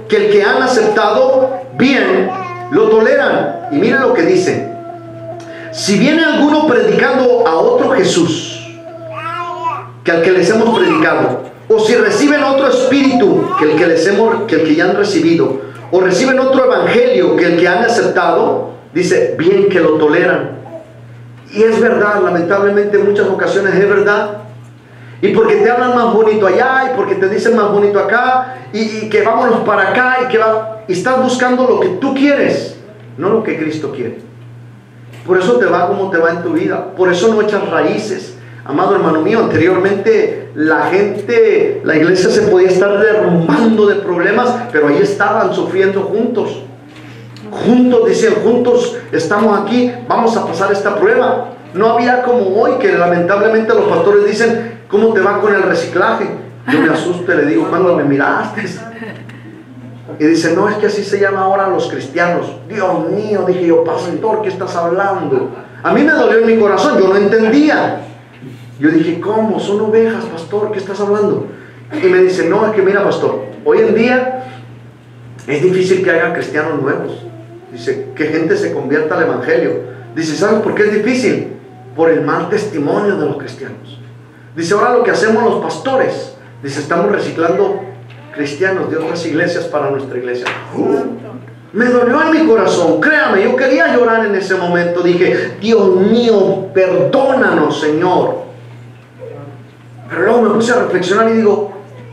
que el que han aceptado bien lo toleran. Y miren lo que dice: si viene alguno predicando a otro Jesús que al que les hemos predicado, o si reciben otro espíritu que el que ya han recibido, o reciben otro evangelio que el que han aceptado, dice, bien que lo toleran. Y es verdad, lamentablemente en muchas ocasiones es verdad. Y porque te hablan más bonito allá, y porque te dicen más bonito acá, y que vámonos para acá, y estás buscando lo que tú quieres, no lo que Cristo quiere. Por eso te va como te va en tu vida. Por eso no echas raíces. Amado hermano mío, anteriormente la iglesia se podía estar derrumbando de problemas, pero ahí estaban sufriendo juntos. Juntos, decían, juntos estamos aquí, vamos a pasar esta prueba. No había como hoy, que lamentablemente los pastores dicen, ¿cómo te va con el reciclaje? Yo me asusto y le digo, ¿cuándo me miraste? Y dice, no, es que así se llama ahora los cristianos. Dios mío, dije yo, pastor, ¿qué estás hablando? A mí me dolió en mi corazón, yo no entendía. Yo dije, ¿cómo? Son ovejas, pastor, ¿qué estás hablando? Y me dice, no, es que mira, pastor, hoy en día es difícil que haya cristianos nuevos. Dice, que gente se convierta al evangelio. Dice, ¿sabes por qué es difícil? Por el mal testimonio de los cristianos. Dice, ahora lo que hacemos los pastores, dice, estamos reciclando cristianos de otras iglesias para nuestra iglesia. Me dolió en mi corazón, créame, yo quería llorar en ese momento. Dije, Dios mío, perdónanos, Señor. Pero luego me puse a reflexionar y digo,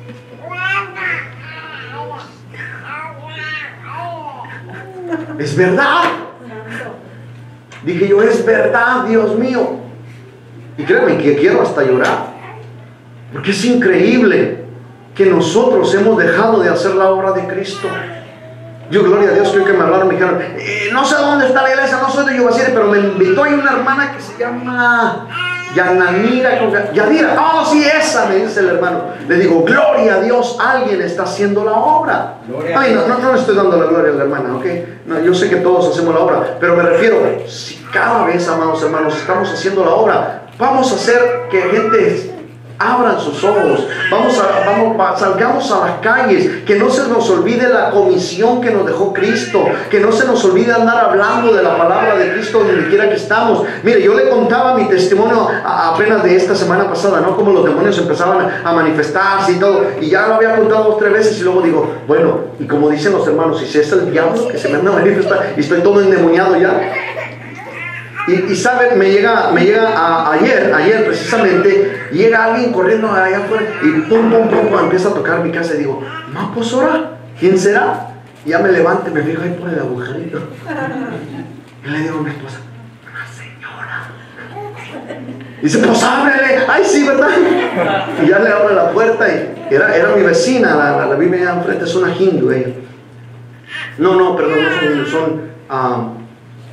es verdad. Dije yo, es verdad, Dios mío. Y créanme que quiero hasta llorar, porque es increíble que nosotros hemos dejado de hacer la obra de Cristo. Yo, gloria a Dios, creo que me hablaron, me dijeron, no sé dónde está la iglesia, no soy de Yubasiri, pero me invitó a una hermana que se llama Yadira. Oh, sí, esa, me dice el hermano. Le digo, gloria a Dios, alguien está haciendo la obra. Ay, no le estoy dando la gloria a la hermana, ¿ok? No, yo sé que todos hacemos la obra, pero me refiero, si cada vez, amados hermanos, estamos haciendo la obra, vamos a hacer que gente abran sus ojos, salgamos a las calles, que no se nos olvide la comisión que nos dejó Cristo, que no se nos olvide andar hablando de la palabra de Cristo donde quiera que estamos. Mire, yo le contaba mi testimonio apenas de esta semana pasada, ¿no? Como los demonios empezaban a manifestarse y todo, y ya lo había contado 2 o 3 veces, y luego digo, bueno, y como dicen los hermanos, si es el diablo que se me anda a manifestar y estoy todo endemoniado ya. Y saben, me llega ayer precisamente, llega alguien corriendo allá afuera y pum, empieza a tocar mi casa y digo, ¿ma, pues ahora? ¿Quién será? Y ya me levanto y me fijo ahí por el agujerito. Y le digo a mi esposa, una señora. Y dice, pues ábrele. Ay, sí, ¿verdad? Y ya le abro la puerta y era mi vecina, la vi allá enfrente, es una hindu ella. No, perdón, no son hindus, son...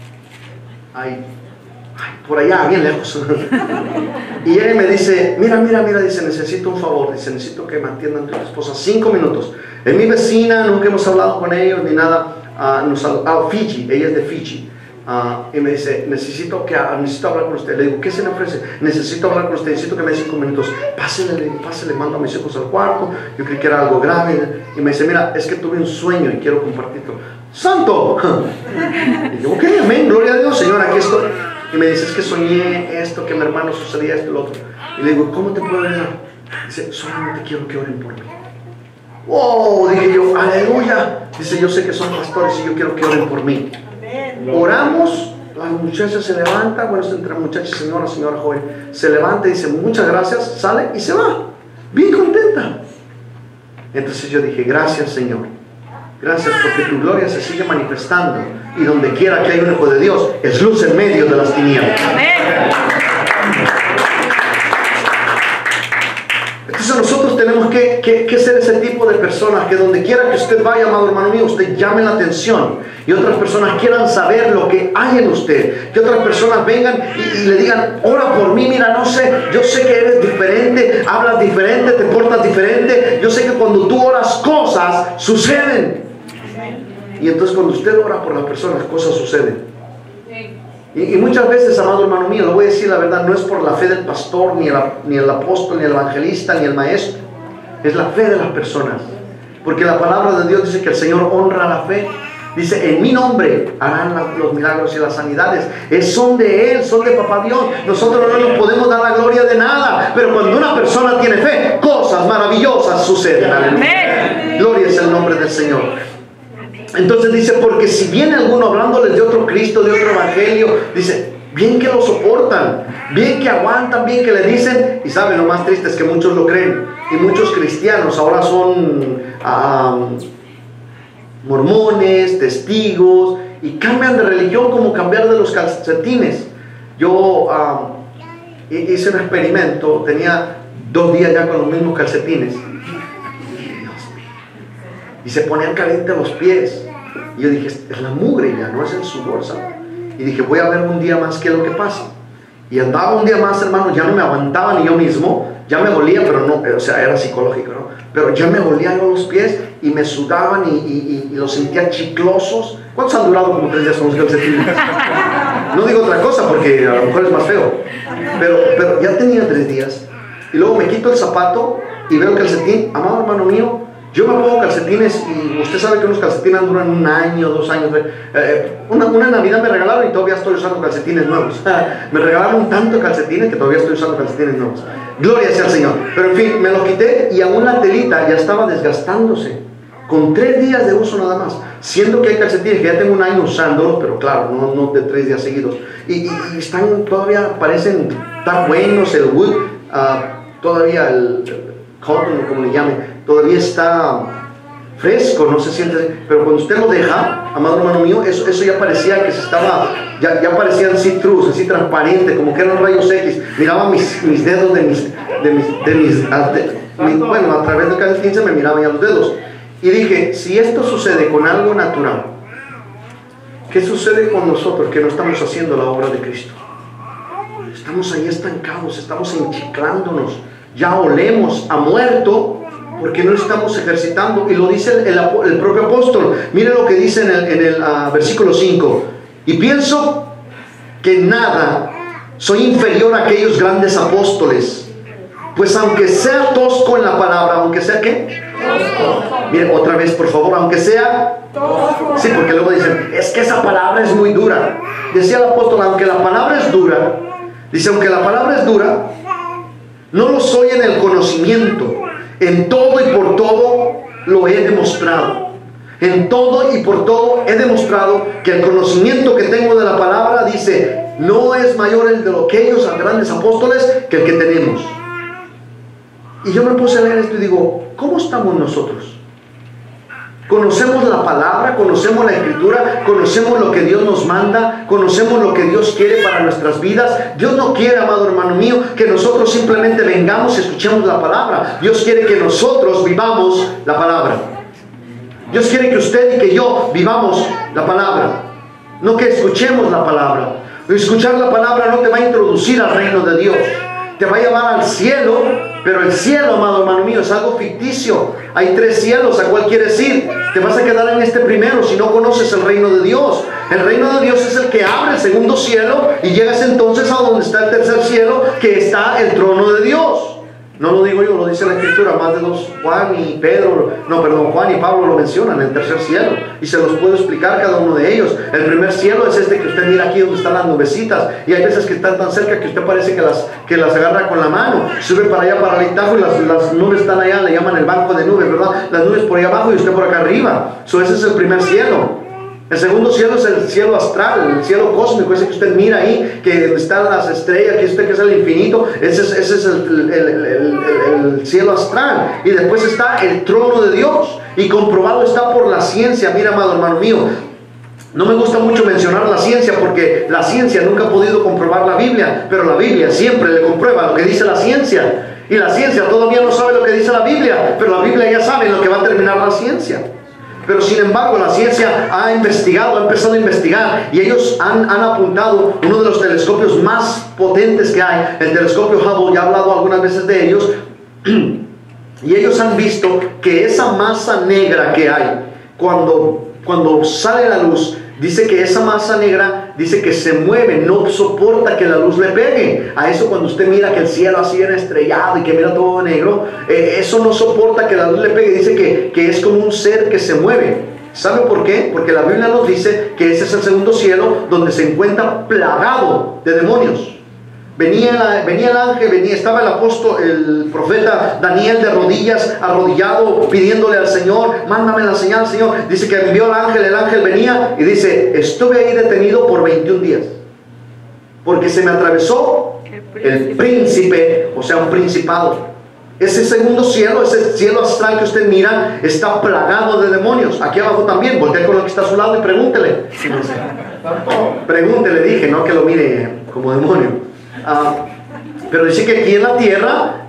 por allá, bien lejos. Y ella me dice, mira, dice, necesito un favor, dice, necesito que me atiendan tu esposa 5 minutos. Es mi vecina, nunca hemos hablado con ellos ni nada. Fiji, ella es de Fiji. Y me dice, necesito hablar con usted. Le digo, ¿qué se le ofrece? Necesito hablar con usted, necesito que me dé 5 minutos. Pásele, mando a mis hijos al cuarto. Yo creí que era algo grave. Y me dice, mira, es que tuve un sueño y quiero compartirlo. ¡Santo! Y digo, ok, amén, gloria a Dios, Señor, aquí estoy. Y me dice, es que soñé esto, que a mi hermano sucedía esto y lo otro. Y le digo, ¿cómo te puedo ayudar? Dice, solamente quiero que oren por mí. ¡Wow! Dije yo, aleluya. Dice, yo sé que son pastores y yo quiero que oren por mí. Oramos, la muchacha se levanta, bueno, es entre muchacha y señora joven, se levanta y dice, muchas gracias, sale y se va, bien contenta. Entonces yo dije, gracias, Señor. Gracias porque tu gloria se sigue manifestando y donde quiera que haya un hijo de Dios es luz en medio de las tinieblas. Entonces nosotros tenemos que ser ese tipo de personas que donde quiera que usted vaya, amado hermano mío, usted llame la atención y otras personas quieran saber lo que hay en usted, que otras personas vengan y le digan, ora por mí, mira, no sé, yo sé que eres diferente, hablas diferente, te portas diferente, yo sé que cuando tú oras cosas suceden. Y entonces cuando usted ora por las personas, cosas suceden. Y muchas veces, amado hermano mío, le voy a decir la verdad, no es por la fe del pastor, ni el apóstol, ni el evangelista, ni el maestro. Es la fe de las personas. Porque la palabra de Dios dice que el Señor honra la fe. Dice, en mi nombre harán los milagros y las sanidades. Son de Él, son de Papá Dios. Nosotros no nos podemos dar la gloria de nada. Pero cuando una persona tiene fe, cosas maravillosas suceden. Aleluya. Gloria es el nombre del Señor. Entonces dice, porque si viene alguno hablándoles de otro Cristo, de otro evangelio, dice, bien que lo soportan, bien que aguantan, bien que le dicen. Y saben, lo más triste es que muchos lo creen. Y muchos cristianos ahora son mormones, testigos, y cambian de religión como cambiar de los calcetines. Yo hice un experimento, tenía 2 días ya con los mismos calcetines, y se ponían calientes los pies. Y yo dije, es la mugre ya, no es el sudor, ¿sabes? Y dije, voy a ver un día más qué es lo que pasa. Y andaba un día más, hermano, ya no me aguantaba ni yo mismo, ya me dolía, pero no, o sea, era psicológico, ¿no? Pero ya me dolían los pies y me sudaban y los sentía chiclosos. ¿Cuántos han durado como 3 días con los calcetines? No digo otra cosa porque a lo mejor es más feo. Pero ya tenía 3 días. Y luego me quito el zapato y veo el calcetín. Amado hermano mío, yo me pongo calcetines y usted sabe que unos calcetines duran 1 año, 2 años. Una Navidad me regalaron y todavía estoy usando calcetines nuevos. Me regalaron tanto calcetines que todavía estoy usando calcetines nuevos. Gloria sea al Señor. Pero en fin, me lo quité y aún la telita ya estaba desgastándose. Con 3 días de uso nada más. Siendo que hay calcetines que ya tengo 1 año usándolos, pero claro, no de 3 días seguidos. Y están todavía, parecen tan buenos. El wood, todavía el cotton, como le llamen, todavía está fresco, no se siente. Pero cuando usted lo deja, amado hermano mío, eso ya parecía que se estaba, ya parecían see-through, así transparente, como que eran rayos X. Miraba mis dedos bueno, a través del calcetín se me miraban ya los dedos. Y dije, si esto sucede con algo natural, ¿qué sucede con nosotros que no estamos haciendo la obra de Cristo? Estamos ahí estancados, estamos enchiclándonos, ya olemos a muerto porque no estamos ejercitando. Y lo dice el propio apóstol. Mire lo que dice en el versículo 5. Y pienso que nada soy inferior a aquellos grandes apóstoles, pues aunque sea tosco en la palabra, aunque sea ¿qué? Mire, otra vez por favor, aunque sea sí, porque luego dicen, es que esa palabra es muy dura. Decía el apóstol, aunque la palabra es dura, dice, aunque la palabra es dura, no lo soy en el conocimiento. En todo y por todo lo he demostrado. En todo y por todo he demostrado que el conocimiento que tengo de la palabra, dice, no es mayor el de aquellos grandes apóstoles que el que tenemos. Y yo me puse a leer esto y digo, ¿cómo estamos nosotros? Conocemos la palabra, conocemos la escritura, conocemos lo que Dios nos manda, conocemos lo que Dios quiere para nuestras vidas. Dios no quiere, amado hermano mío, que nosotros simplemente vengamos y escuchemos la palabra. Dios quiere que nosotros vivamos la palabra. Dios quiere que usted y que yo vivamos la palabra, no que escuchemos la palabra. Escuchar la palabra no te va a introducir al reino de Dios, te va a llevar al cielo. Pero el cielo, amado hermano mío, es algo ficticio. Hay 3 cielos, ¿a cuál quieres ir? Te vas a quedar en este primero si no conoces el reino de Dios. El reino de Dios es el que abre el segundo cielo y llegas entonces a donde está el tercer cielo, que está el trono de Dios. No lo digo yo, lo dice la escritura. Más de 2, Juan y Pablo lo mencionan, el tercer cielo, y se los puedo explicar cada uno de ellos. El primer cielo es este que usted mira aquí donde están las nubecitas, y hay veces que están tan cerca que usted parece que las agarra con la mano. Sube para allá, para el Itajo, y las nubes están allá, le llaman el banco de nubes, ¿verdad? Las nubes por allá abajo y usted por acá arriba. Ese es el primer cielo. El segundo cielo es el cielo astral, el cielo cósmico, ese que usted mira ahí, que están las estrellas, que es el infinito. Ese es el cielo astral. Y después está el trono de Dios, y comprobado está por la ciencia. Mira, amado hermano mío, no me gusta mucho mencionar la ciencia, porque la ciencia nunca ha podido comprobar la Biblia, pero la Biblia siempre le comprueba lo que dice la ciencia. Y la ciencia todavía no sabe lo que dice la Biblia, pero la Biblia ya sabe lo que va a terminar la ciencia. Pero sin embargo la ciencia ha investigado, ha empezado a investigar, y ellos han apuntado uno de los telescopios más potentes que hay, el telescopio Hubble. Ya he hablado algunas veces de ellos, y ellos han visto que esa masa negra que hay, cuando sale la luz, dice que esa masa negra, dice que se mueve, no soporta que la luz le pegue. A eso cuando usted mira que el cielo así viene estrellado y que mira todo negro, eso no soporta que la luz le pegue. Dice que es como un ser que se mueve. ¿Sabe por qué? Porque la Biblia nos dice que ese es el segundo cielo, donde se encuentra plagado de demonios. Venía el ángel, estaba el apóstol, el profeta Daniel de rodillas, arrodillado, pidiéndole al Señor, mándame la señal, Señor. Dice que envió al ángel, el ángel venía y dice, estuve ahí detenido por 21 días, porque se me atravesó el príncipe, o sea, un principado. Ese segundo cielo, ese cielo astral que usted mira, está plagado de demonios. Aquí abajo también, voltea con el que está a su lado y pregúntele. Pregúntele, dije, no que lo mire como demonio. Pero dice que aquí en la tierra,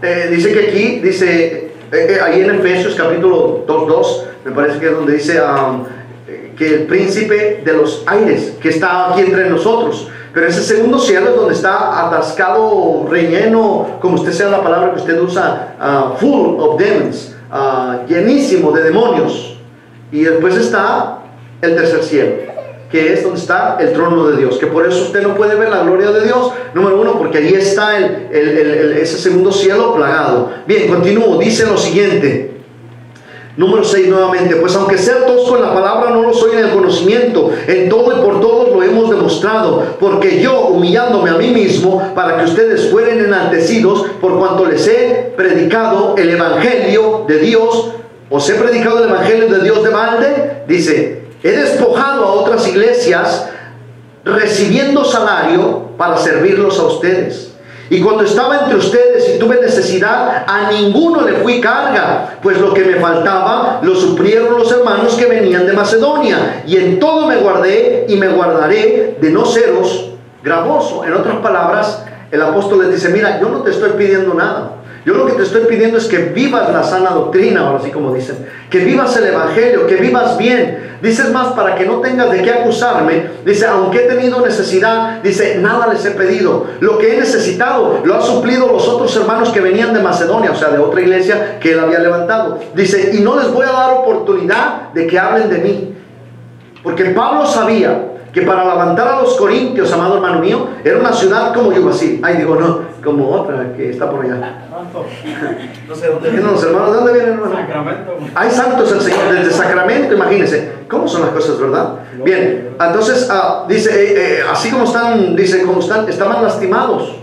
ahí en Efesios capítulo 2:2, me parece que es donde dice que el príncipe de los aires, que está aquí entre nosotros. Pero ese segundo cielo es donde está atascado, relleno, como usted sea la palabra que usted usa, full of demons, llenísimo de demonios. Y después está el tercer cielo, que es donde está el trono de Dios, que por eso usted no puede ver la gloria de Dios, número uno, porque allí está ese segundo cielo plagado. Bien, continúo, dice lo siguiente, número 6 nuevamente, pues aunque sea tosco en la palabra, no lo soy en el conocimiento, en todo y por todos lo hemos demostrado, porque yo, humillándome a mí mismo, para que ustedes fueren enaltecidos, por cuanto les he predicado el evangelio de Dios, os he predicado el evangelio de Dios de balde, dice, he despojado a otras iglesias, recibiendo salario para servirlos a ustedes. Y cuando estaba entre ustedes y tuve necesidad, a ninguno le fui carga, pues lo que me faltaba lo suplieron los hermanos que venían de Macedonia. Y en todo me guardé y me guardaré de no seros gravoso. En otras palabras, el apóstol les dice, mira, yo no te estoy pidiendo nada. Yo lo que te estoy pidiendo es que vivas la sana doctrina, ahora así como dicen, que vivas el evangelio, que vivas bien. Dices más, para que no tengas de qué acusarme. Dice, aunque he tenido necesidad, dice, nada les he pedido. Lo que he necesitado lo han suplido los otros hermanos que venían de Macedonia, o sea, de otra iglesia que él había levantado. Dice, y no les voy a dar oportunidad de que hablen de mí. Porque Pablo sabía que para levantar a los corintios, amado hermano mío, era una ciudad como Yubasí. Ay, digo, no, como otra que está por allá. No sé dónde vienen los hermanos. ¿De dónde vienen, hermano? Sacramento. Hay santos el Señor, desde Sacramento, imagínense. ¿Cómo son las cosas, verdad? Bien, entonces, dice, así como están, dice, como estaban lastimados.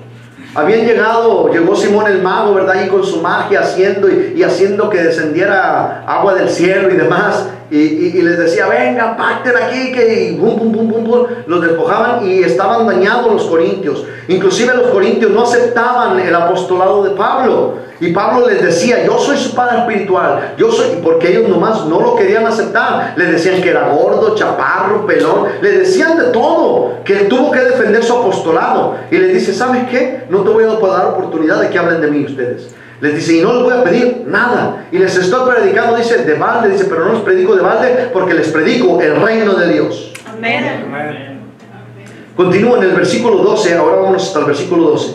Llegó Simón el mago, ¿verdad? Y con su magia haciendo que descendiera agua del cielo y demás. Y les decía, venga, pacten aquí, que bum, bum, bum, bum, bum. Los despojaban y estaban dañados los corintios. Inclusive los corintios no aceptaban el apostolado de Pablo. Y Pablo les decía, yo soy su padre espiritual. Porque ellos nomás no lo querían aceptar. Les decían que era gordo, chaparro, pelón. Les decían de todo, que él tuvo que defender su apostolado. Y les dice, ¿sabes qué? No te voy a dar oportunidad de que hablen de mí ustedes. Les dice, y no les voy a pedir nada. Y les estoy predicando, dice, de balde. Dice, pero no les predico de balde, porque les predico el reino de Dios. Amén. Amén. Continúa en el versículo 12. Ahora vamos hasta el versículo 12.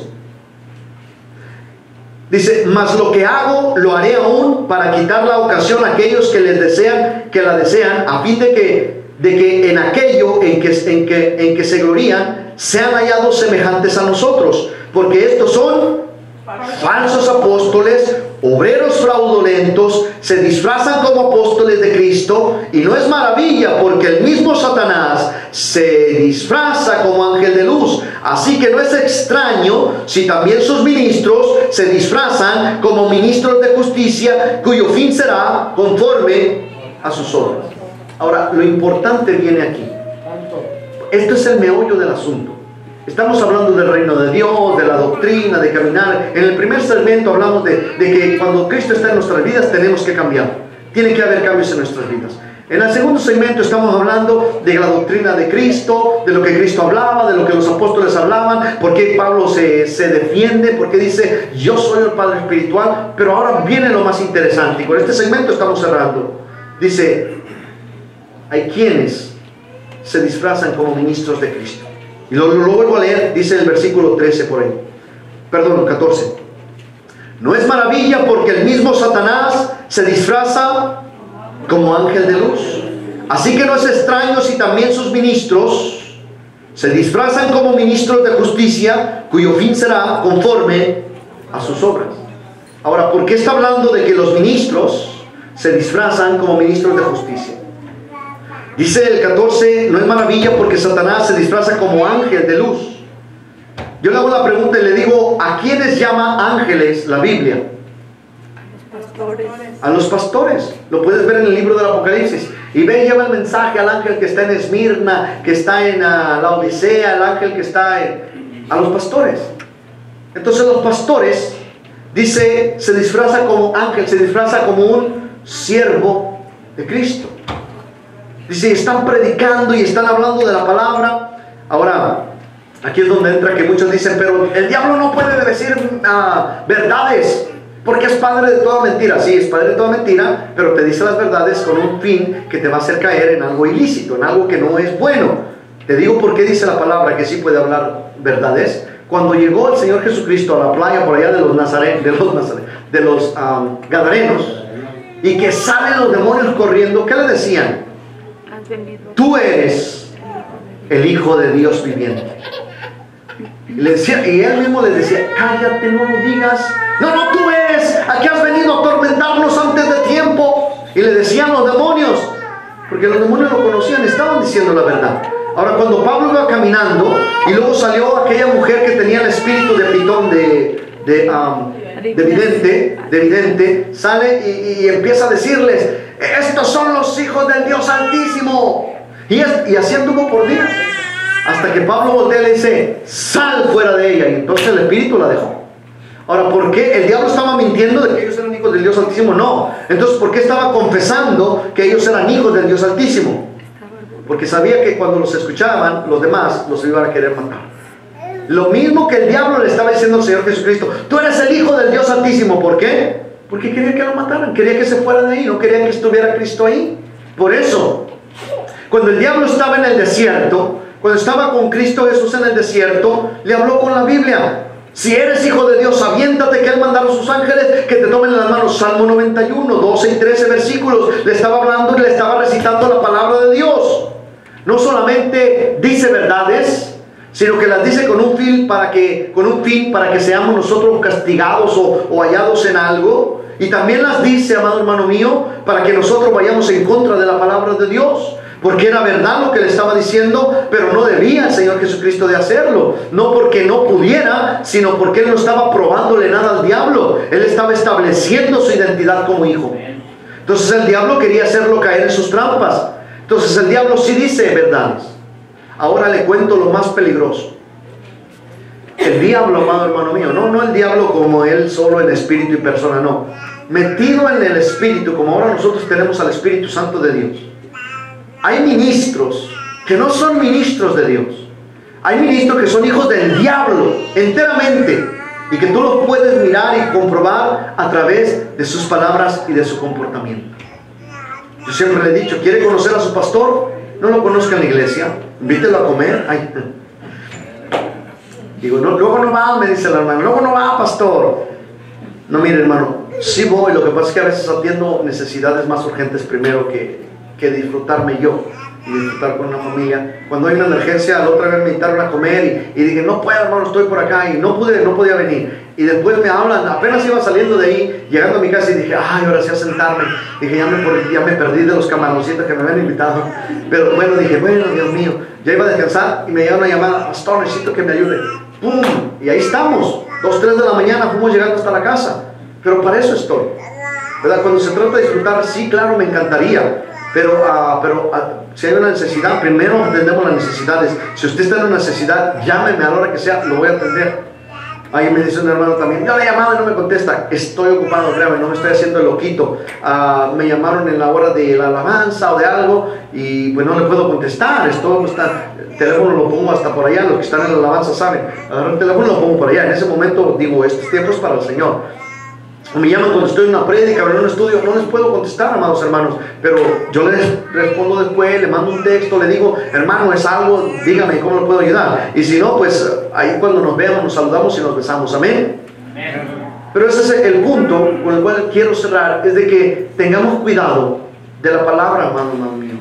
Dice, mas lo que hago, lo haré aún para quitar la ocasión a aquellos que la desean, a fin de que en aquello en que se glorían, sean hallados semejantes a nosotros. Porque estos son falsos apóstoles, obreros fraudulentos, se disfrazan como apóstoles de Cristo, y no es maravilla, porque el mismo Satanás se disfraza como ángel de luz. Así que no es extraño si también sus ministros se disfrazan como ministros de justicia, cuyo fin será conforme a sus obras. Ahora, lo importante viene aquí. Esto es el meollo del asunto. Estamos hablando del reino de Dios, de la doctrina, de caminar. En el primer segmento hablamos de que cuando Cristo está en nuestras vidas tenemos que cambiar. Tiene que haber cambios en nuestras vidas. En el segundo segmento estamos hablando de la doctrina de Cristo, de lo que Cristo hablaba, de lo que los apóstoles hablaban, por qué Pablo se defiende, porque dice, yo soy el Padre espiritual. Pero ahora viene lo más interesante, y con este segmento estamos cerrando. Dice, hay quienes se disfrazan como ministros de Cristo. Y lo vuelvo a leer, dice el versículo 13 por ahí. Perdón, 14. No es maravilla, porque el mismo Satanás se disfraza como ángel de luz. Así que no es extraño si también sus ministros se disfrazan como ministros de justicia, cuyo fin será conforme a sus obras. Ahora, ¿por qué está hablando de que los ministros se disfrazan como ministros de justicia? Dice el 14, no es maravilla porque Satanás se disfraza como ángel de luz. Yo le hago la pregunta y le digo, ¿a quiénes llama ángeles la Biblia? A los pastores. Lo puedes ver en el libro del Apocalipsis. Y ve y lleva el mensaje al ángel que está en Esmirna, que está en la Odisea, el ángel que está a los pastores. Entonces los pastores, dice, se disfraza como ángel, se disfraza como un siervo de Cristo. Dice, están predicando y están hablando de la palabra. Ahora, aquí es donde entra que muchos dicen, pero el diablo no puede decir verdades, porque es padre de toda mentira. Sí, es padre de toda mentira, pero te dice las verdades con un fin que te va a hacer caer en algo ilícito, en algo que no es bueno. Te digo por qué dice la palabra que sí puede hablar verdades. Cuando llegó el Señor Jesucristo a la playa por allá de los Gadarenos, y que salen los demonios corriendo, ¿qué le decían? Tú eres el Hijo de Dios viviente. Y él mismo les decía, cállate, no lo digas. No, tú eres, aquí has venido a atormentarnos antes de tiempo. Y le decían los demonios, porque los demonios lo conocían, estaban diciendo la verdad. Ahora, cuando Pablo iba caminando y luego salió aquella mujer que tenía el espíritu de pitón, de vidente, sale y empieza a decirles, estos son los hijos del Dios Altísimo. Y así anduvo por días, hasta que Pablo voltea y le dice, sal fuera de ella. Y entonces el espíritu la dejó. Ahora, ¿por qué? ¿El diablo estaba mintiendo de que ellos eran hijos del Dios Altísimo? No. Entonces, ¿por qué estaba confesando que ellos eran hijos del Dios Altísimo? Porque sabía que cuando los escuchaban, los demás los iban a querer matar. Lo mismo que el diablo le estaba diciendo al Señor Jesucristo, tú eres el Hijo del Dios Altísimo. ¿Por qué? Porque quería que lo mataran, quería que se fuera de ahí, no quería que estuviera Cristo ahí. Por eso, cuando el diablo estaba en el desierto, cuando estaba con Cristo Jesús en el desierto, le habló con la Biblia. Si eres hijo de Dios, aviéntate que Él mandaron sus ángeles que te tomen en las manos. Salmo 91, 12 y 13 versículos. Le estaba hablando y le estaba recitando la palabra de Dios. No solamente dice verdades, sino que las dice con un fin para que seamos nosotros castigados o hallados en algo. Y también las dice, amado hermano mío, para que nosotros vayamos en contra de la palabra de Dios. Porque era verdad lo que le estaba diciendo, pero no debía el Señor Jesucristo de hacerlo. No porque no pudiera, sino porque Él no estaba probándole nada al diablo. Él estaba estableciendo su identidad como hijo. Entonces el diablo quería hacerlo caer en sus trampas. Entonces el diablo sí dice verdades. Ahora le cuento lo más peligroso. El diablo, amado hermano mío, no el diablo como él solo en espíritu y persona, no. Metido en el espíritu, como ahora nosotros tenemos al Espíritu Santo de Dios. Hay ministros que no son ministros de Dios. Hay ministros que son hijos del diablo enteramente, y que tú los puedes mirar y comprobar a través de sus palabras y de su comportamiento. Yo siempre le he dicho, ¿quiere conocer a su pastor? No lo conozca en la iglesia, invítelo a comer. Ay. Digo, no, luego no va, me dice el hermano, luego no va, pastor. No, mire hermano, sí voy, lo que pasa es que a veces atiendo necesidades más urgentes primero que disfrutarme yo y disfrutar con una familia. Cuando hay una emergencia, la otra vez me invitaron a comer y dije, no puedo hermano, estoy por acá, y no podía venir. Y después me hablan, apenas iba saliendo de ahí, llegando a mi casa, y dije, ay, ahora sí a sentarme. Dije, ya me perdí de los camaroncitos que me habían invitado. Pero bueno, dije, bueno, Dios mío, ya iba a descansar y me llegó una llamada, pastor, necesito que me ayude. ¡Pum! Y ahí estamos, 2, 3 de la mañana, fuimos llegando hasta la casa. Pero para eso estoy, ¿verdad? Cuando se trata de disfrutar, sí, claro, me encantaría. Pero si hay una necesidad, primero atendemos las necesidades. Si usted está en una necesidad, llámeme a la hora que sea, lo voy a atender. Ahí me dice un hermano también, yo le he llamado y no me contesta. Estoy ocupado, créame, no me estoy haciendo el loquito. Me llamaron en la hora de la alabanza o de algo y pues no le puedo contestar. El teléfono lo pongo hasta por allá, los que están en la alabanza saben. Agarro el teléfono y lo pongo por allá. En ese momento digo, estos tiempos para el Señor. Me llaman cuando estoy en una prédica o en un estudio, no les puedo contestar, amados hermanos, pero yo les respondo después, le mando un texto, le digo, hermano, es algo, dígame cómo lo puedo ayudar. Y si no, pues ahí cuando nos veamos, nos saludamos y nos besamos, amén. Pero ese es el punto con el cual quiero cerrar, es de que tengamos cuidado de la palabra, hermano mío.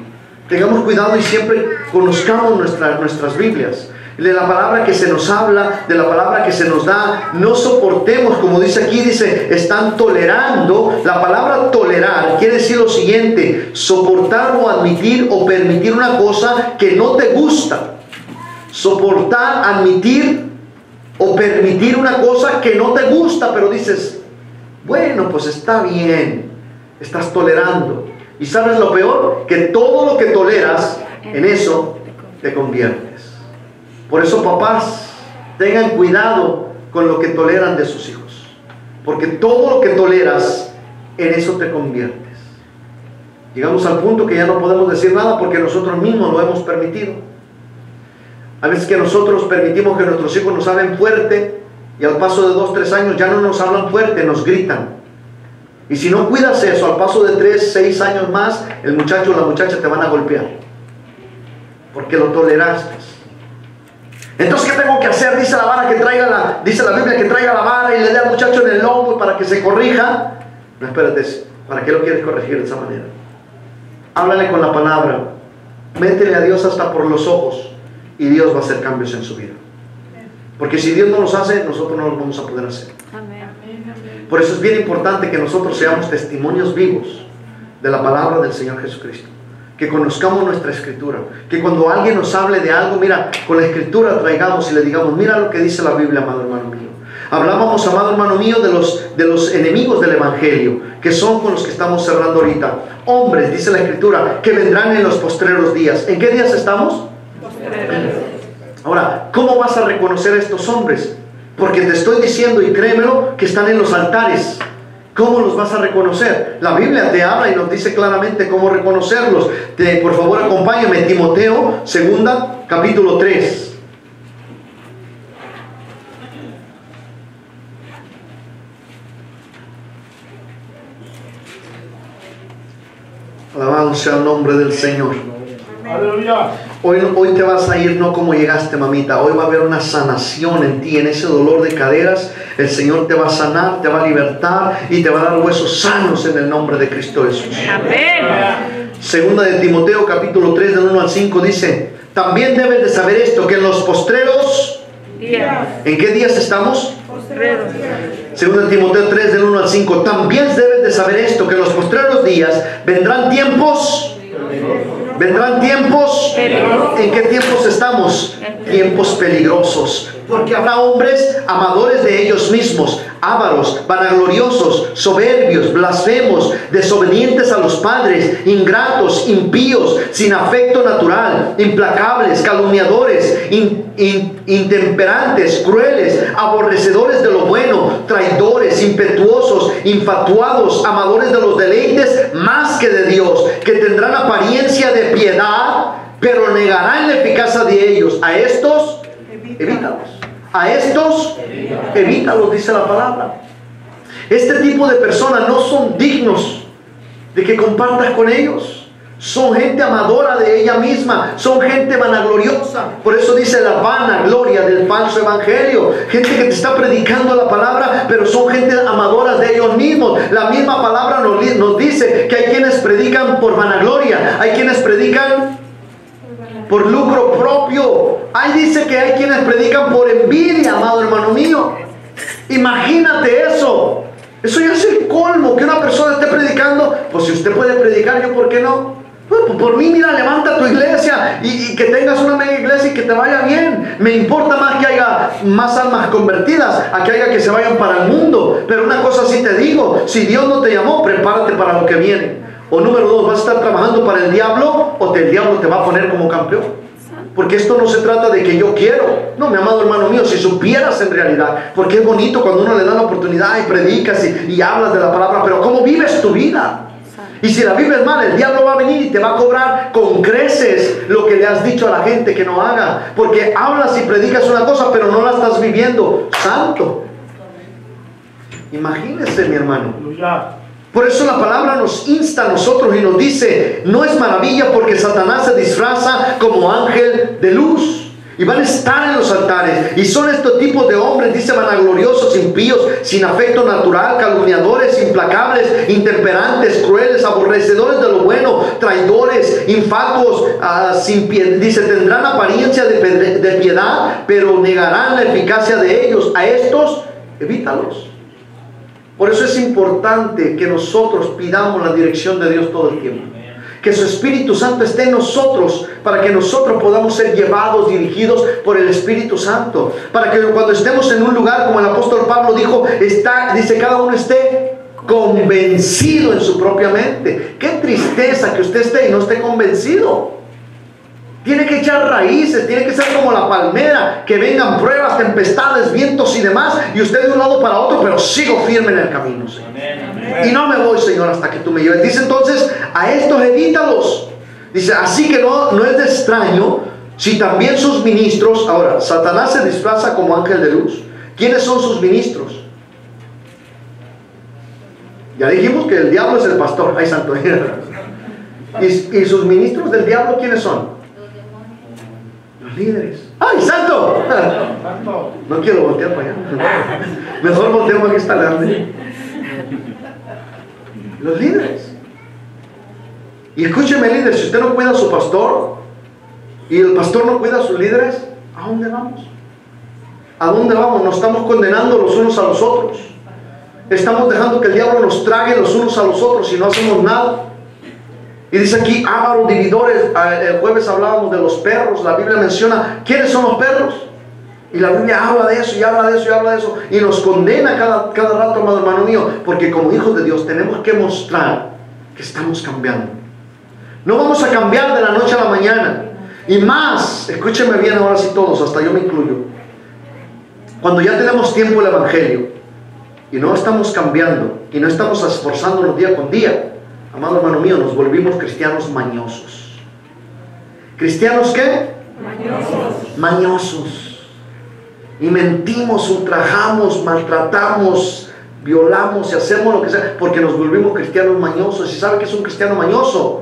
Tengamos cuidado y siempre conozcamos nuestras Biblias. De la palabra que se nos habla, de la palabra que se nos da, no soportemos, como dice aquí, dice, están tolerando. La palabra tolerar quiere decir lo siguiente: soportar o admitir o permitir una cosa que no te gusta. Soportar, admitir o permitir una cosa que no te gusta, pero dices, bueno, pues está bien, estás tolerando. Y ¿sabes lo peor? Que todo lo que toleras, en eso te conviertes. Por eso, papás, tengan cuidado con lo que toleran de sus hijos, porque todo lo que toleras, en eso te conviertes. Llegamos al punto que ya no podemos decir nada porque nosotros mismos lo hemos permitido. A veces que nosotros permitimos que nuestros hijos nos hablen fuerte, y al paso de 2, 3 años ya no nos hablan fuerte, nos gritan. Y si no cuidas eso, al paso de 3, 6 años más, el muchacho o la muchacha te van a golpear, porque lo toleraste. Entonces, ¿qué tengo que hacer? Dice la Biblia que traiga la vara y le dé al muchacho en el lomo para que se corrija. No, espérate, ¿para qué lo quieres corregir de esa manera? Háblale con la palabra, métele a Dios hasta por los ojos, y Dios va a hacer cambios en su vida. Porque si Dios no los hace, nosotros no los vamos a poder hacer. Por eso es bien importante que nosotros seamos testimonios vivos de la palabra del Señor Jesucristo. Que conozcamos nuestra escritura, que cuando alguien nos hable de algo, mira, con la escritura traigamos y le digamos, mira lo que dice la Biblia, amado hermano mío. Hablábamos, amado hermano mío, de los enemigos del evangelio, que son con los que estamos cerrando ahorita. Hombres, dice la escritura, que vendrán en los postreros días. ¿En qué días estamos? Ahora, ¿cómo vas a reconocer a estos hombres? Porque te estoy diciendo, y créemelo, que están en los altares. ¿Cómo los vas a reconocer? La Biblia te habla y nos dice claramente cómo reconocerlos. Por favor, acompáñame, Timoteo, 2, capítulo 3. Alabado sea el nombre del Señor. Aleluya. Hoy te vas a ir no como llegaste, mamita. Hoy va a haber una sanación en ti, en ese dolor de caderas. El Señor te va a sanar, te va a libertar y te va a dar huesos sanos en el nombre de Cristo Jesús. Amén. Segunda de Timoteo capítulo 3 del 1 al 5 dice: también debes de saber esto, que en los postreros días. ¿En qué días estamos? Postreros. Segunda de Timoteo 3 del 1 al 5. También debes de saber esto, que en los postreros días vendrán tiempos. Vendrán tiempos. ¿En qué tiempos estamos? Tiempos peligrosos. Porque habrá hombres amadores de ellos mismos, ávaros, vanagloriosos, soberbios, blasfemos, desobedientes a los padres, ingratos, impíos, sin afecto natural, implacables, calumniadores, intemperantes, crueles, aborrecedores de lo bueno, traidores, impetuosos, infatuados, amadores de los deleites más que de Dios, que tendrán apariencia de piedad, pero negarán la eficacia de ellos. A estos evítalos. A estos evítalos, dice la palabra. Este tipo de personas no son dignos de que compartas con ellos. Son gente amadora de ella misma, son gente vanagloriosa. Por eso dice la vanagloria del falso evangelio. Gente que te está predicando la palabra, pero son gente amadoras de ellos mismos. La misma palabra nos dice que hay quienes predican por vanagloria, hay quienes predican por lucro propio. Ahí dice que hay quienes predican por envidia, amado hermano mío. Imagínate eso. Eso ya es el colmo, que una persona esté predicando. Pues si usted puede predicar, ¿yo por qué no? Pues por mí, mira, levanta tu iglesia y que tengas una mega iglesia y que te vaya bien. Me importa más que haya más almas convertidas a que haya que se vayan para el mundo. Pero una cosa sí te digo: si Dios no te llamó, prepárate para lo que viene. O número 2, ¿vas a estar trabajando para el diablo o el diablo te va a poner como campeón? Porque esto no se trata de que yo quiero. No, mi amado hermano mío, si supieras en realidad. Porque es bonito cuando uno le da la oportunidad y predicas y hablas de la palabra, pero ¿cómo vives tu vida? Y si la vives mal, el diablo va a venir y te va a cobrar con creces lo que le has dicho a la gente que no haga. Porque hablas y predicas una cosa, pero no la estás viviendo santo. Imagínese, mi hermano. Por eso la palabra nos insta a nosotros y nos dice: no es maravilla porque Satanás se disfraza como ángel de luz. Y van a estar en los altares. Y son estos tipos de hombres, dice, vanagloriosos, impíos, sin afecto natural, calumniadores, implacables, intemperantes, crueles, aborrecedores de lo bueno, traidores, infatuos, dice, tendrán apariencia de piedad, pero negarán la eficacia de ellos. A estos, evítalos. Por eso es importante que nosotros pidamos la dirección de Dios todo el tiempo. Que su Espíritu Santo esté en nosotros, para que nosotros podamos ser llevados, dirigidos por el Espíritu Santo. Para que cuando estemos en un lugar, como el apóstol Pablo dijo, dice, cada uno esté convencido en su propia mente. Qué tristeza que usted esté y no esté convencido. Tiene que echar raíces, tiene que ser como la palmera, que vengan pruebas, tempestades, vientos y demás, y usted de un lado para otro, pero sigo firme en el camino, Señor. Y no me voy, Señor, hasta que tú me lleves. Dice entonces, a estos evítalos. Dice, así que no es de extraño si también sus ministros, ahora, Satanás se disfraza como ángel de luz. ¿Quiénes son sus ministros? Ya dijimos que el diablo es el pastor. Ay, santo. ¿Y sus ministros del diablo quiénes son? Los líderes. ¡Ay, santo! No quiero voltear para allá. Mejor volteamos aquí hasta grande. Los líderes. Y escúcheme, líder, si usted no cuida a su pastor y el pastor no cuida a sus líderes, ¿a dónde vamos? ¿A dónde vamos? Nos estamos condenando los unos a los otros. Estamos dejando que el diablo nos trague los unos a los otros y no hacemos nada. Y dice aquí, ávaros, dividores. El jueves hablábamos de los perros. La Biblia menciona, ¿quiénes son los perros? Y la Biblia habla de eso, y habla de eso, y habla de eso. Y nos condena cada rato, amado hermano mío. Porque como hijos de Dios tenemos que mostrar que estamos cambiando. No vamos a cambiar de la noche a la mañana. Y más, escúchenme bien ahora sí todos, hasta yo me incluyo. Cuando ya tenemos tiempo el Evangelio, y no estamos cambiando, y no estamos esforzándonos día con día, amado hermano mío, nos volvimos cristianos mañosos. ¿Cristianos qué? Mañosos. Mañosos. Y mentimos, ultrajamos, maltratamos, violamos y hacemos lo que sea, porque nos volvimos cristianos mañosos. ¿Y sabe qué es un cristiano mañoso?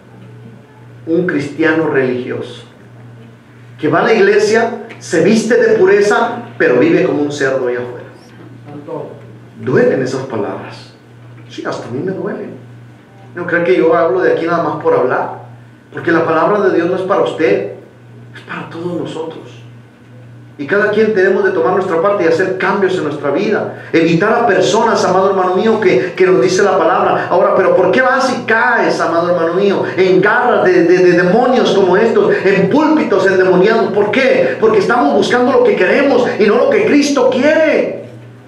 Un cristiano religioso, que va a la iglesia, se viste de pureza, pero vive como un cerdo allá afuera. Duelen esas palabras. Sí, hasta a mí me duelen. No crean que yo hablo de aquí nada más por hablar, porque la palabra de Dios no es para usted, es para todos nosotros. Y cada quien tenemos de tomar nuestra parte y hacer cambios en nuestra vida. Evitar a personas, amado hermano mío, que nos dice la palabra. Ahora, pero ¿por qué vas y caes, amado hermano mío, en garras de demonios como estos, en púlpitos endemoniados? ¿Por qué? Porque estamos buscando lo que queremos y no lo que Cristo quiere.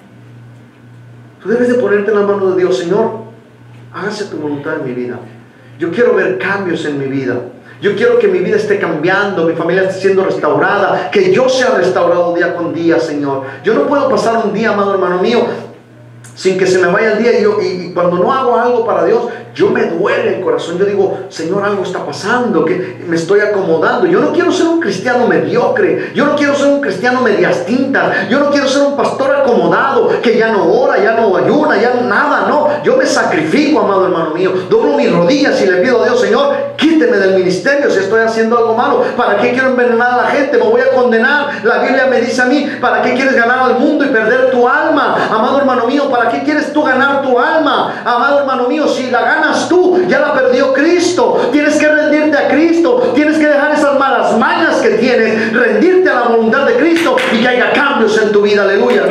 Tú debes de ponerte en la mano de Dios. Señor, hágase tu voluntad en mi vida. Yo quiero ver cambios en mi vida. Yo quiero que mi vida esté cambiando, mi familia esté siendo restaurada, que yo sea restaurado día con día, Señor. Yo no puedo pasar un día, amado hermano mío, sin que se me vaya el día. Y cuando no hago algo para Dios, yo me duele el corazón. Yo digo, Señor, algo está pasando, que me estoy acomodando. Yo no quiero ser un cristiano mediocre. Yo no quiero ser un cristiano medias tintas. Yo no quiero ser un pastor acomodado, que ya no ora, ya no ayuna, ya nada. No, yo me sacrifico, amado hermano mío. Doblo mis rodillas y le pido a Dios, Señor, quíteme del ministerio si estoy haciendo algo malo. ¿Para qué quiero envenenar a la gente? Me voy a condenar. La Biblia me dice a mí, ¿para qué quieres ganar al mundo y perder tu alma? Amado hermano mío, ¿para qué quieres tú ganar tu alma? Amado hermano mío, si la ganas tú, ya la perdió Cristo. Tienes que rendirte a Cristo. Tienes que dejar esas malas mañas que tienes, rendirte a la voluntad de Cristo y que haya cambios en tu vida. Aleluya.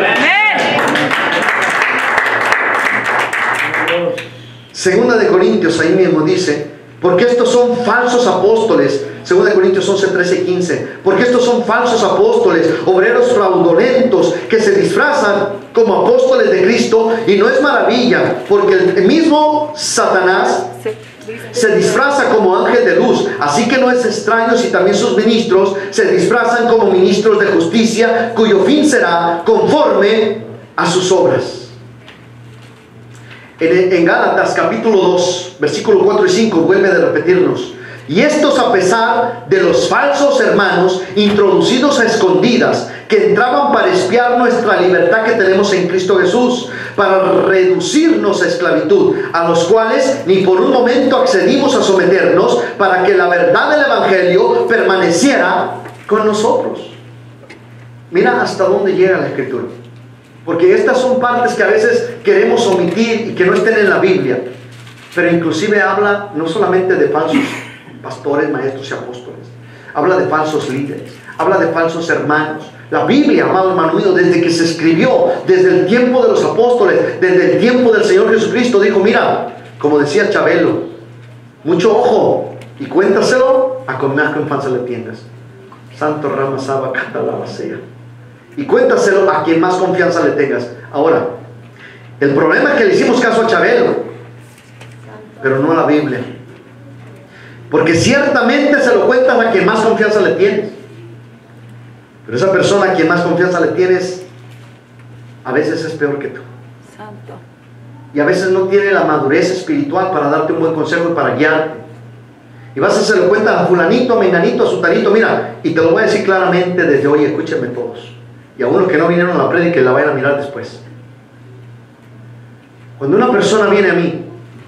Segunda de Corintios, ahí mismo dice, porque estos son falsos apóstoles. Segunda de Corintios 11, 13 y 15. Porque estos son falsos apóstoles, obreros fraudulentos, que se disfrazan como apóstoles de Cristo. Y no es maravilla, porque el mismo Satanás se disfraza como ángel de luz. Así que no es extraño si también sus ministros se disfrazan como ministros de justicia, cuyo fin será conforme a sus obras. En Gálatas capítulo 2, versículo 4 y 5, vuelve a repetirnos. Y estos, a pesar de los falsos hermanos introducidos a escondidas, que entraban para espiar nuestra libertad que tenemos en Cristo Jesús, para reducirnos a esclavitud, a los cuales ni por un momento accedimos a someternos, para que la verdad del Evangelio permaneciera con nosotros. Mira hasta dónde llega la Escritura. Porque estas son partes que a veces queremos omitir y que no estén en la Biblia. Pero inclusive habla no solamente de falsos pastores, maestros y apóstoles. Habla de falsos líderes. Habla de falsos hermanos. La Biblia, amado hermano mío, desde que se escribió, desde el tiempo de los apóstoles, desde el tiempo del Señor Jesucristo, dijo, mira, como decía Chabelo, mucho ojo y cuéntaselo a con más confianza le tengas. Santo Rama Saba Catalabasea. Y cuéntaselo a quien más confianza le tengas. Ahora, el problema es que le hicimos caso a Chabelo, pero no a la Biblia. Porque ciertamente se lo cuentas a quien más confianza le tienes. Pero esa persona a quien más confianza le tienes, a veces es peor que tú. Santo. Y a veces no tiene la madurez espiritual para darte un buen consejo y para guiarte. Y vas a se lo cuentas a fulanito, a menganito, a sutanito, mira, y te lo voy a decir claramente desde hoy, escúchenme todos. Y a unos que no vinieron a la prédica, que la vayan a mirar después. Cuando una persona viene a mí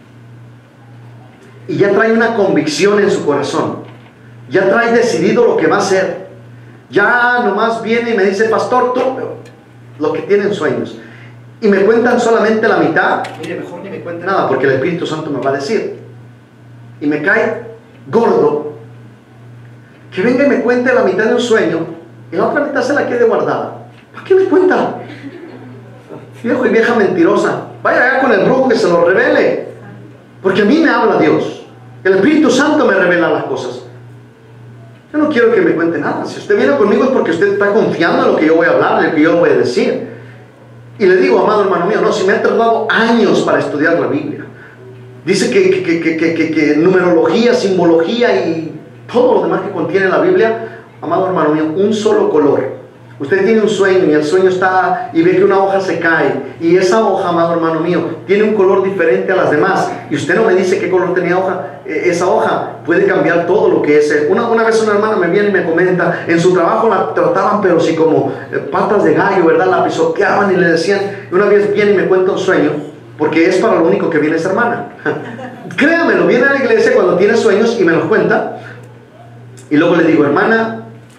y ya trae una convicción en su corazón, ya trae decidido lo que va a hacer, ya nomás viene y me dice, pastor, tú, lo que tienen sueños, y me cuentan solamente la mitad, mire, mejor ni me cuente nada, porque el Espíritu Santo me va a decir, y me cae gordo, que venga y me cuente la mitad de un sueño, y la otra mitad se la quede guardada. ¿Para qué me cuenta? Viejo y vieja mentirosa, vaya allá con el brujo que se lo revele, porque a mí me habla Dios, el Espíritu Santo me revela las cosas. Yo no quiero que me cuente nada. Si usted viene conmigo es porque usted está confiando en lo que yo voy a hablar, en lo que yo voy a decir. Y le digo, amado hermano mío, no, si me ha tardado años para estudiar la Biblia. Dice que numerología, simbología y todo lo demás que contiene la Biblia, amado hermano mío, un solo color. Usted tiene un sueño y el sueño está y ve que una hoja se cae y esa hoja, amado hermano mío, tiene un color diferente a las demás y usted no me dice qué color tenía esa hoja, puede cambiar todo lo que es. Una vez una hermana me viene y me comenta, en su trabajo la trataban pero sí como patas de gallo, ¿verdad? La pisoteaban y le decían, una vez viene y me cuenta un sueño, porque es para lo único que viene esa hermana. Créamelo, viene a la iglesia cuando tiene sueños y me los cuenta y luego le digo, hermana,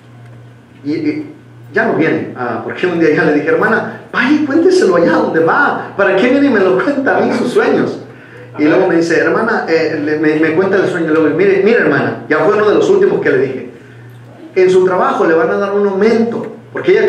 ya no viene, porque un día ya le dije, hermana, vaya y cuénteselo allá donde va, ¿para qué viene y me lo cuenta a mí sus sueños? Y luego me dice, hermana, me cuenta el sueño, y luego, mire hermana, ya fue uno de los últimos que le dije, en su trabajo le van a dar un aumento, porque ella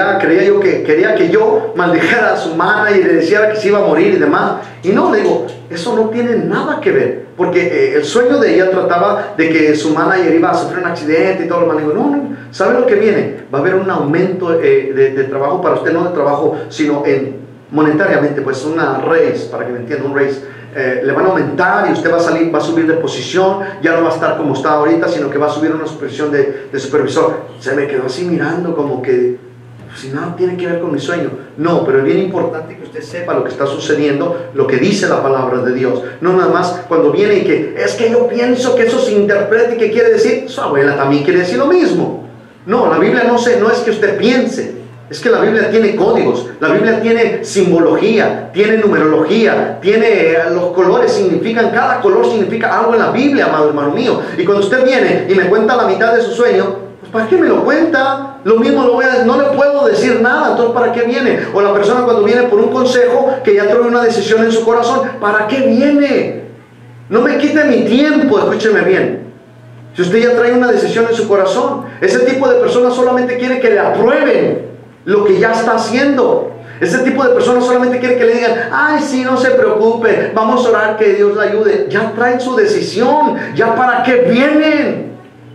quería que yo maldijera a su manager y le decía que se iba a morir y demás, y no, le digo, eso no tiene nada que ver, porque el sueño de ella trataba de que su manager iba a sufrir un accidente y todo lo demás. Digo, no, ¿sabe lo que viene? Va a haber un aumento de trabajo para usted, no de trabajo, sino monetariamente, pues una raise, para que me entienda, un raise. Le van a aumentar y usted va a subir de posición, ya no va a estar como está ahorita, sino que va a subir a una posición de supervisor. Se me quedó así mirando como que, si nada tiene que ver con mi sueño. No, pero es bien importante que usted sepa lo que está sucediendo, lo que dice la palabra de Dios. No nada más cuando viene y que, es que yo pienso que eso se interprete y que quiere decir, su abuela también quiere decir lo mismo. No, la Biblia no es que usted piense. Es que la Biblia tiene códigos, la Biblia tiene simbología, tiene numerología, tiene los colores, cada color significa algo en la Biblia, amado hermano mío. Y cuando usted viene y me cuenta la mitad de su sueño, pues ¿para qué me lo cuenta? Lo mismo no le puedo decir nada, entonces ¿para qué viene? O la persona cuando viene por un consejo que ya trae una decisión en su corazón, ¿para qué viene? No me quite mi tiempo, escúcheme bien. Si usted ya trae una decisión en su corazón, ese tipo de personas solamente quiere que le aprueben lo que ya está haciendo. Ese tipo de personas solamente quiere que le digan, ay, sí, no se preocupe, vamos a orar que Dios le ayude. Ya traen su decisión, ya para qué vienen.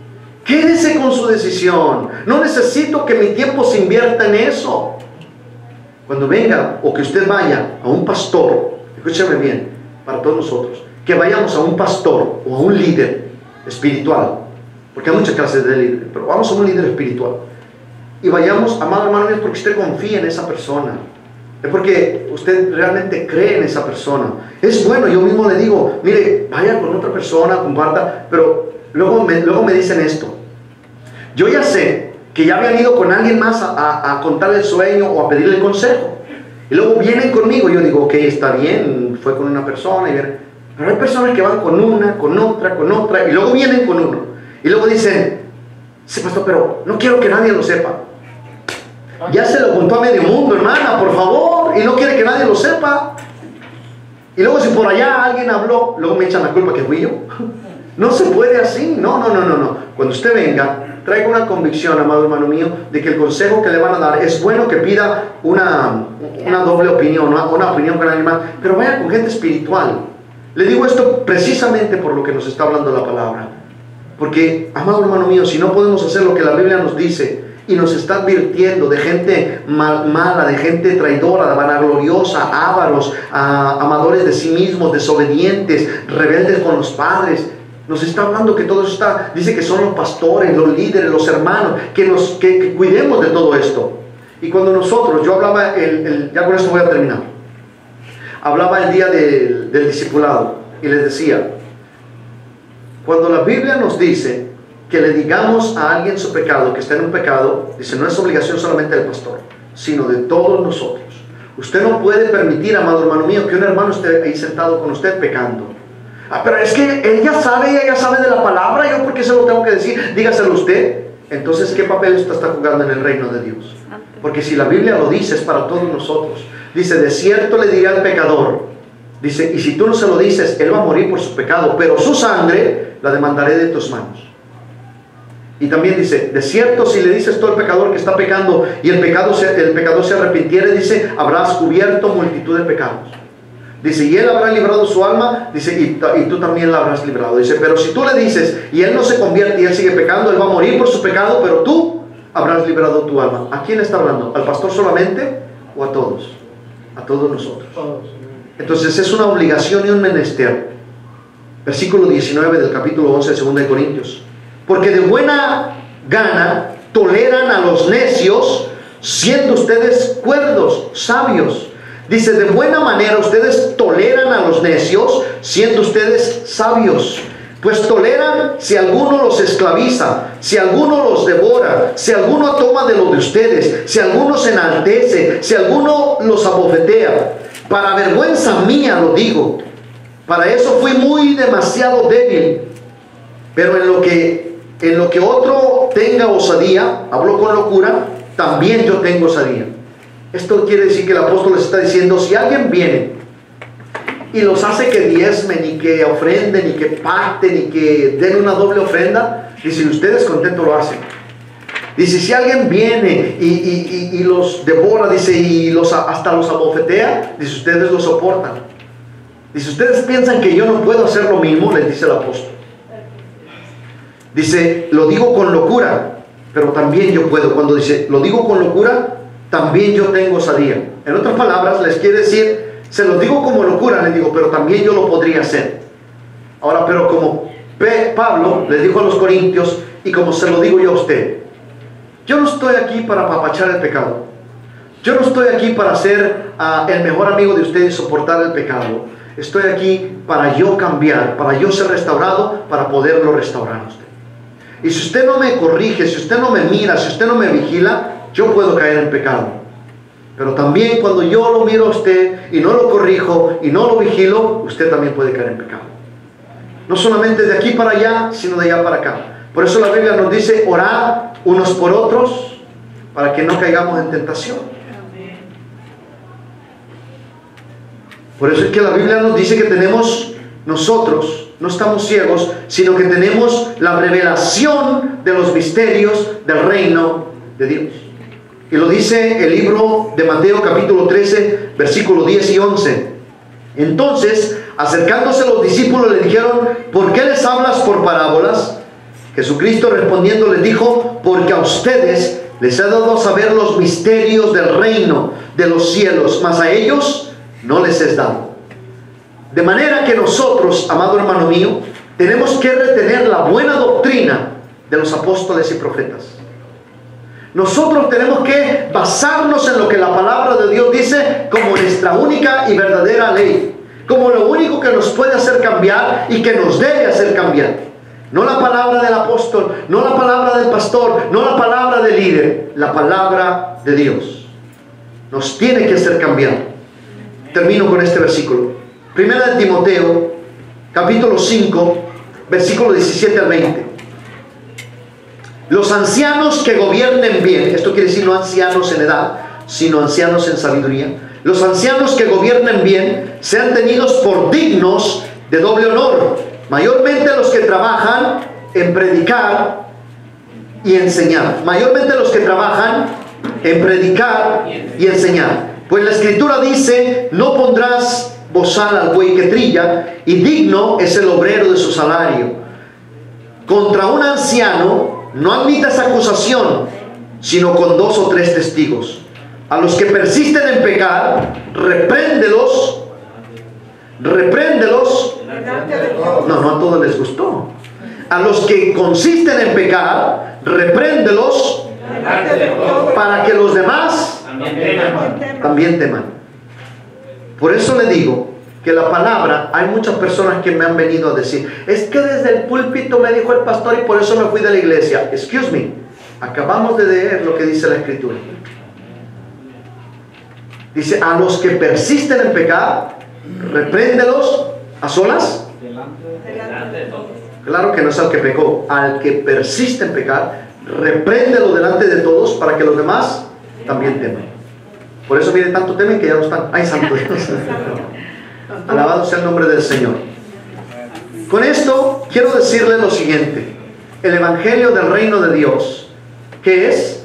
Quédese con su decisión. No necesito que mi tiempo se invierta en eso. Cuando venga o que usted vaya a un pastor, escúchame bien, para todos nosotros, que vayamos a un pastor o a un líder espiritual, porque hay muchas clases de líder, pero vamos a un líder espiritual y vayamos, amado hermano, es porque usted confía en esa persona, es porque usted realmente cree en esa persona. Es bueno, yo mismo le digo, mire, vaya con otra persona, comparta, pero luego me dicen esto, yo ya sé que ya habían ido con alguien más a contarle el sueño o a pedirle el consejo, y luego vienen conmigo. Yo digo, ok, está bien, fue con una persona, pero hay personas que van con una, con otra, y luego vienen con uno, y luego dicen, Sí, pastor, pero no quiero que nadie lo sepa. Ya se lo contó a medio mundo, hermana, por favor, y no quiere que nadie lo sepa. Y luego si por allá alguien habló, luego me echan la culpa que fui yo. No se puede así, no. Cuando usted venga, traiga una convicción, amado hermano mío, de que el consejo que le van a dar es bueno que pida una doble opinión, una opinión con alguien más, pero vaya con gente espiritual. Le digo esto precisamente por lo que nos está hablando la palabra. Porque, amado hermano mío, si no podemos hacer lo que la Biblia nos dice y nos está advirtiendo de gente mala, de gente traidora, vanagloriosa, ávaros, amadores de sí mismos, desobedientes, rebeldes con los padres, nos está hablando que todo eso está, dice que son los pastores, los líderes, los hermanos, que cuidemos de todo esto. Y cuando nosotros, yo hablaba, ya con esto voy a terminar, hablaba el día del discipulado y les decía, cuando la Biblia nos dice que le digamos a alguien su pecado, que está en un pecado, dice, no es obligación solamente del pastor, sino de todos nosotros. Usted no puede permitir, amado hermano mío, que un hermano esté ahí sentado con usted pecando. Pero es que ella sabe de la palabra, ¿yo por qué se lo tengo que decir? Dígaselo usted. Entonces, ¿qué papel usted está jugando en el reino de Dios? Porque si la Biblia lo dice, es para todos nosotros. Dice, de cierto le diré al pecador, dice, y si tú no se lo dices, él va a morir por su pecado, pero su sangre la demandaré de tus manos. Y también dice, de cierto, si le dices tú al pecador que está pecando y el pecador se arrepintiere, dice, habrás cubierto multitud de pecados. Dice, y él habrá librado su alma, dice, y tú también la habrás librado. Dice, pero si tú le dices y él no se convierte y él sigue pecando, él va a morir por su pecado, pero tú habrás librado tu alma. ¿A quién está hablando? ¿Al pastor solamente o a todos? A todos nosotros. Entonces es una obligación y un menester. Versículo 19 del capítulo 11 de 2 de Corintios. Porque de buena gana toleran a los necios, siendo ustedes cuerdos, sabios. Dice, de buena manera ustedes toleran a los necios, siendo ustedes sabios. Pues toleran si alguno los esclaviza, si alguno los devora, si alguno toma de lo de ustedes, si alguno se enaltece, si alguno los abofetea. Para vergüenza mía lo digo. Para eso fui demasiado débil. Pero en lo que otro tenga osadía, hablo con locura, también yo tengo osadía. Esto quiere decir que el apóstol les está diciendo, si alguien viene y los hace que diezmen y que ofrenden y que pacten y que den una doble ofrenda, dice, ustedes contentos lo hacen. Dice, si alguien viene y los devora, dice, y hasta los abofetea, dice, ustedes lo soportan. Dice, ustedes piensan que yo no puedo hacer lo mismo, les dice el apóstol. Dice, lo digo con locura, pero también yo puedo. Cuando dice, lo digo con locura, también yo tengo osadía. En otras palabras, les quiere decir, se los digo como locura, les digo, pero también yo lo podría hacer. Ahora, pero como Pablo les dijo a los corintios, y como se lo digo yo a usted, yo no estoy aquí para apapachar el pecado. Yo no estoy aquí para ser el mejor amigo de usted y soportar el pecado. Estoy aquí para yo cambiar, para yo ser restaurado, para poderlo restaurar a usted. Y si usted no me corrige, si usted no me mira, si usted no me vigila, yo puedo caer en pecado. Pero también cuando yo lo miro a usted y no lo corrijo y no lo vigilo, usted también puede caer en pecado. No solamente de aquí para allá, sino de allá para acá. Por eso la Biblia nos dice, orad unos por otros para que no caigamos en tentación. Por eso es que la Biblia nos dice que tenemos nosotros, no estamos ciegos, sino que tenemos la revelación de los misterios del reino de Dios. Y lo dice el libro de Mateo capítulo 13, versículos 10 y 11. Entonces, acercándose los discípulos le dijeron, ¿por qué les hablas por parábolas? Jesucristo respondiendo les dijo, porque a ustedes les he dado a saber los misterios del reino de los cielos, mas a ellos no les es dado. De manera que nosotros, amado hermano mío, tenemos que retener la buena doctrina de los apóstoles y profetas. Nosotros tenemos que basarnos en lo que la palabra de Dios dice como nuestra única y verdadera ley, como lo único que nos puede hacer cambiar y que nos debe hacer cambiar. No la palabra del apóstol, no la palabra del pastor, no la palabra del líder, la palabra de Dios nos tiene que hacer cambiar. Termino con este versículo. Primera de Timoteo, capítulo 5, versículo 17 al 20. Los ancianos que gobiernen bien, esto quiere decir no ancianos en edad, sino ancianos en sabiduría. Los ancianos que gobiernen bien sean tenidos por dignos de doble honor, mayormente los que trabajan en predicar y enseñar. Mayormente los que trabajan en predicar y enseñar. Pues la escritura dice: no pondrás bozal al buey que trilla, y digno es el obrero de su salario. Contra un anciano no admitas acusación, sino con 2 o 3 testigos. A los que persisten en pecar, repréndelos. No a todos les gustó. A los que consisten en pecar, repréndelos, para que los demás también teman. Por eso le digo que la palabra, hay muchas personas que me han venido a decir: es que desde el púlpito me dijo el pastor y por eso me fui de la iglesia. Excuse me, acabamos de leer lo que dice la escritura. Dice: a los que persisten en pecar, repréndelos a solas. Claro que no es al que pecó, al que persiste en pecar, repréndelo delante de todos, para que los demás también teman. Por eso miren, tanto temen que ya no están. ¡Ay, santo Dios! Alabado sea el nombre del Señor. Con esto quiero decirle lo siguiente: el evangelio del reino de Dios, ¿qué es?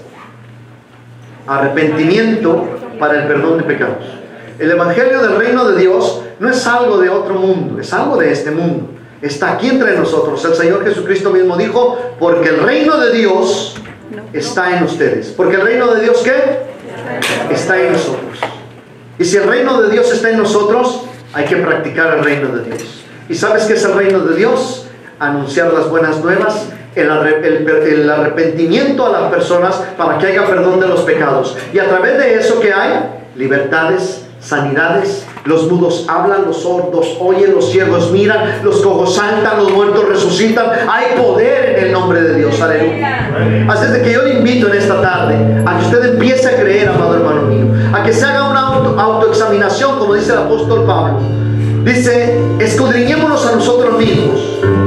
Arrepentimiento para el perdón de pecados. El evangelio del reino de Dios no es algo de otro mundo, es algo de este mundo. Está aquí entre nosotros. El Señor Jesucristo mismo dijo: porque el reino de Dios está en ustedes. Porque el reino de Dios, ¿qué? Está en nosotros. Y si el reino de Dios está en nosotros, hay que practicar el reino de Dios. ¿Y sabes qué es el reino de Dios? Anunciar las buenas nuevas, el arrepentimiento a las personas para que haya perdón de los pecados. Y a través de eso, ¿qué hay? Libertades, sanidades. Los mudos hablan, los sordos oyen, los ciegos miran, los cojos saltan, los muertos resucitan. Hay poder en el nombre de Dios. Aleluya. Así es de que yo le invito en esta tarde a que usted empiece a creer, amado hermano mío, a que se haga una autoexaminación, como dice el apóstol Pablo. Dice: escudriñémonos a nosotros mismos,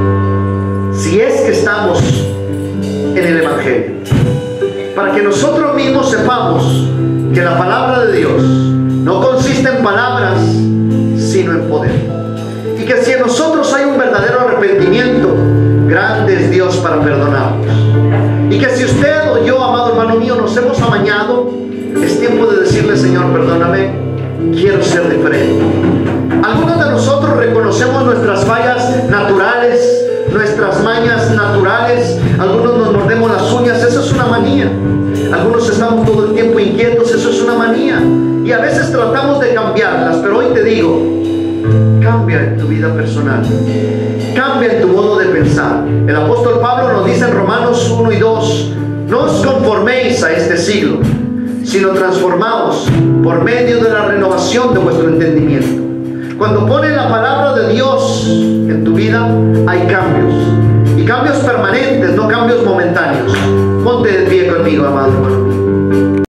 si es que estamos en el evangelio, para que nosotros mismos sepamos que la palabra de Dios no consiste en palabras, sino en poder. Y que si en nosotros hay un verdadero arrepentimiento, grande es Dios para perdonarnos. Y que si usted o yo, amado hermano mío, nos hemos amañado, es tiempo de decirle: Señor, perdóname, quiero ser diferente. Algunos de nosotros reconocemos nuestras fallas naturales, nuestras mañas naturales. Algunos nos mordemos las uñas, eso es una manía. Algunos estamos todo el tiempo inquietos, eso es una manía. Y a veces tratamos de cambiarlas, pero hoy te digo: cambia en tu vida personal, cambia en tu modo de pensar. El apóstol Pablo nos dice en Romanos 1 y 2: no os conforméis a este siglo, sino transformaos por medio de la renovación de vuestro entendimiento. Cuando pones la palabra de Dios en tu vida, hay cambios, y cambios permanentes, no cambios momentáneos. Ponte de pie conmigo, amado hermano.